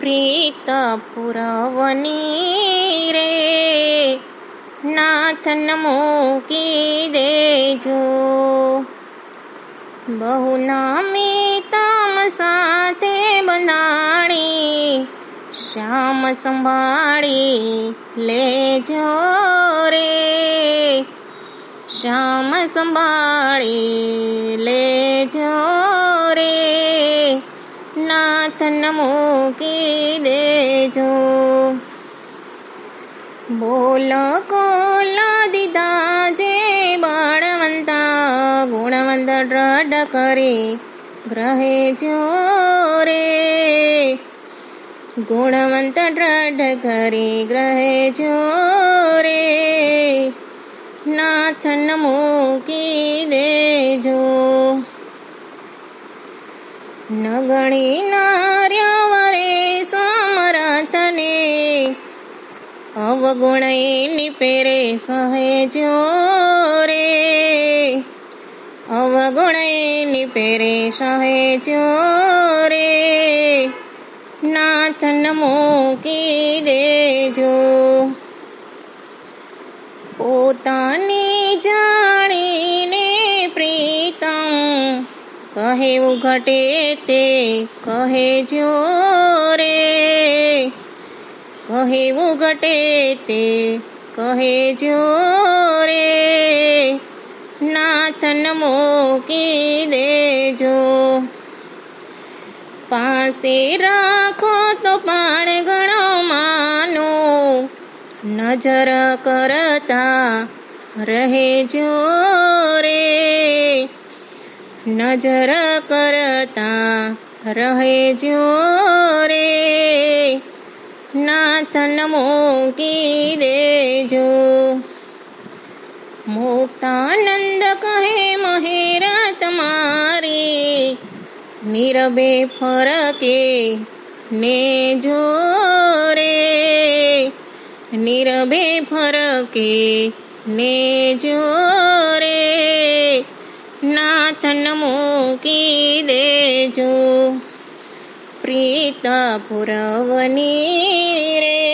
પ્રીત પુરવની રે, નાથન મૂકી દેજો. બહુ નામી તમ સાથે બંધાણી, શ્યામ સંભાળી લેજો રે. શ્યામ સંભાળી લેજો રે, નાથન મૂકી દેજો. બોલ કોલ દીધા જે બળવંતા, ગુણવંત દ્રઢ કરી ગ્રહે જો રે. ગુણવંત દ્રઢ કરી ગ્રહે જો રે, નાથન મૂકી દેજો. ન ગણી નાર્યવરે સમરથને, અવગુણ નિપેરે સહેજો રે. અવગુણ નિપેરે સહેજો રે, નાથન મૂકી દેજો. પોતાની જાણીને પ્રીતમ, કહેવું ઘટે તે કહેજો રે. કહેવું ઘટે તે કહેજો રે, નાથન મૂકી દેજો. પાસે રાખો તો પણ ઘણો માનો, નજર કરતા રહેજો રે. નજર કરતા રહેજો રે, નાથન મૂકી દેજો. મુક્તાનંદ કહે મહેર તમારી, નીરબે ફરકે ને જો રે. નીરબે ફરકે ને જો રે, નાથન મૂકી દેજો. પ્રીત પુરવની રે.